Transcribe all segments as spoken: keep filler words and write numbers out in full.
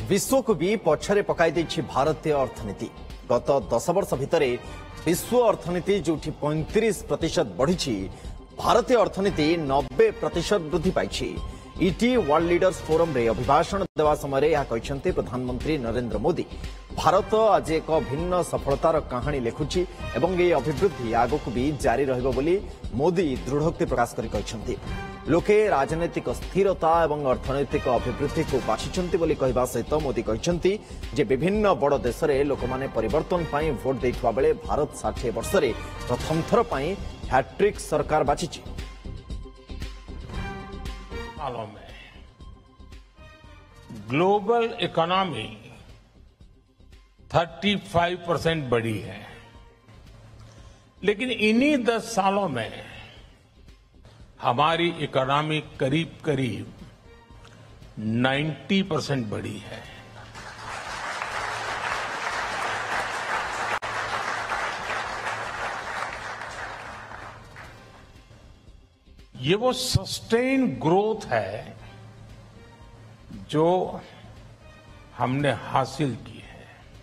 विश्व को भी पछरे पकाई देछि भारतीय अर्थनीति। गत दस वर्ष भितर विश्व अर्थनीति जो पैंतीस प्रतिशत बढ़ी, भारतीय अर्थनीति नब्बे प्रतिशत वृद्धि पाई। इटी वर्ल्ड लीडर्स फोरम रे अभिभाषण देवा समय यह कहते प्रधानमंत्री नरेंद्र मोदी, भारत आज एक भिन्न सफलतार कहानी लिखुछि एवं ये अभिवृद्धि आगक भी जारी रहिबो बोली मोदी दृढ़ोक्ति प्रकाश करि कहछन्ति। लोके राजनैतिक स्थिरता एवं अर्थनैतिक अभिवृद्धि को बाछिछन्ति बोली कहबा सहित मोदी कहछन्ति जे विभिन्न बड़ देश रे लोकमाने परिवर्तन पई भोट दैथवा बेले भारत साठ वर्ष रे प्रथम थर पई हैट्रिक सरकार बाछिछि। सालों में ग्लोबल इकोनॉमी पैंतीस परसेंट बढ़ी है, लेकिन इन्हीं दस सालों में हमारी इकोनॉमी करीब करीब नब्बे परसेंट बढ़ी है। ये वो सस्टेन ग्रोथ है जो हमने हासिल की है।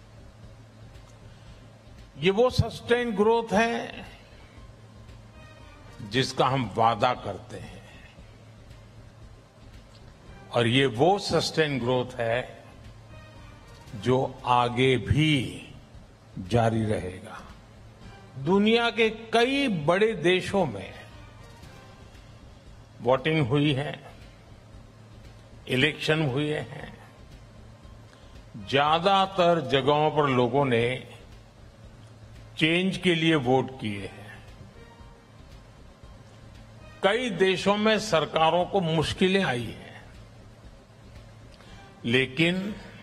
ये वो सस्टेन ग्रोथ है जिसका हम वादा करते हैं, और ये वो सस्टेन ग्रोथ है जो आगे भी जारी रहेगा। दुनिया के कई बड़े देशों में वोटिंग हुई है, इलेक्शन हुए हैं, ज्यादातर जगहों पर लोगों ने चेंज के लिए वोट किए हैं। कई देशों में सरकारों को मुश्किलें आई हैं, लेकिन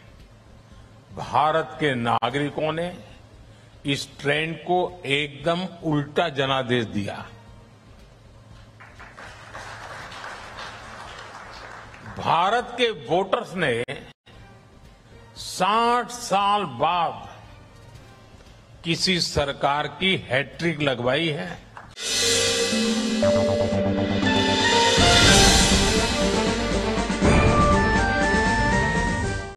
भारत के नागरिकों ने इस ट्रेंड को एकदम उल्टा जनादेश दिया। भारत के वोटर्स ने साठ साल बाद किसी सरकार की हैट्रिक लगवाई है।